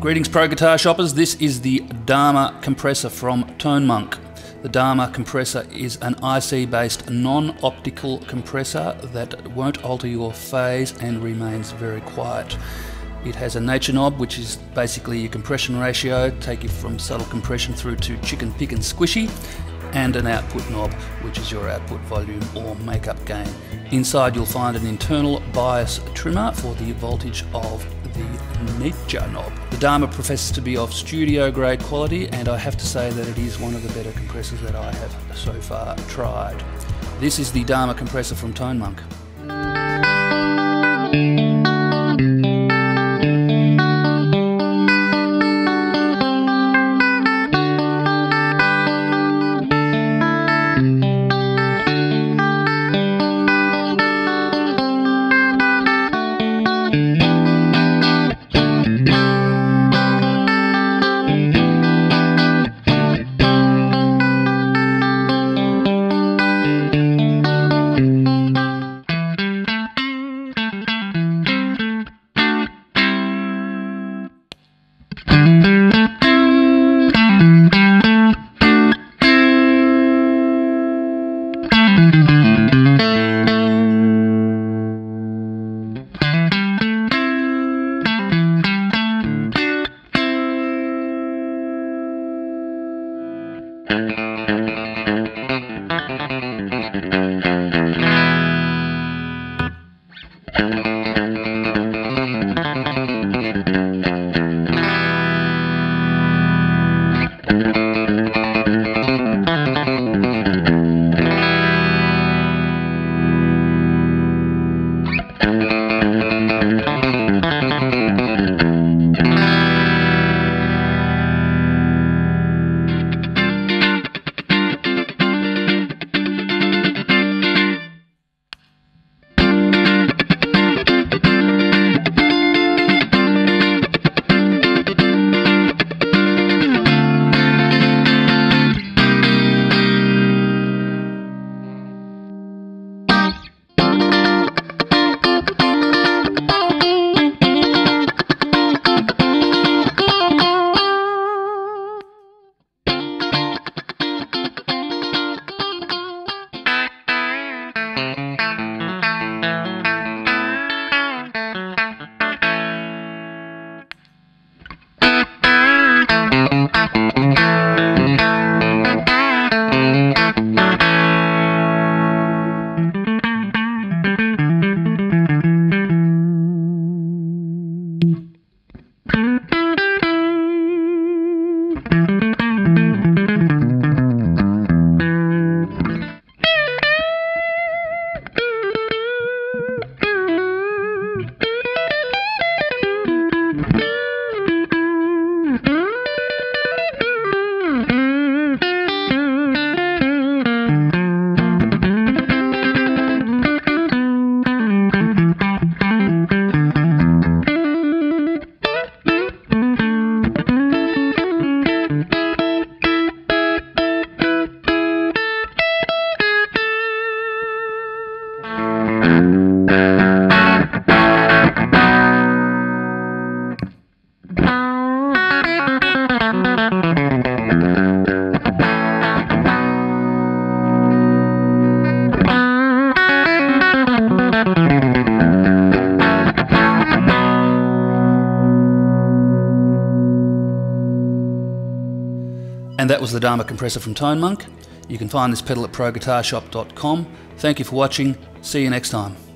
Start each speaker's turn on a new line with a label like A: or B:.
A: Greetings Pro Guitar Shoppers, this is the Dharma Compressor from Tone Monk. The Dharma Compressor is an IC based non-optical compressor that won't alter your phase and remains very quiet. It has a nature knob, which is basically your compression ratio, take you from subtle compression through to chicken thick and squishy, and an output knob, which is your output volume or makeup gain. Inside you'll find an internal bias trimmer for the voltage of the nature knob. The Dharma professes to be of studio grade quality, and I have to say that it is one of the better compressors that I have so far tried. This is the Dharma Compressor from Tone Monk. And that was the Dharma Compressor from Tone Monk. You can find this pedal at proguitarshop.com. Thank you for watching. See you next time.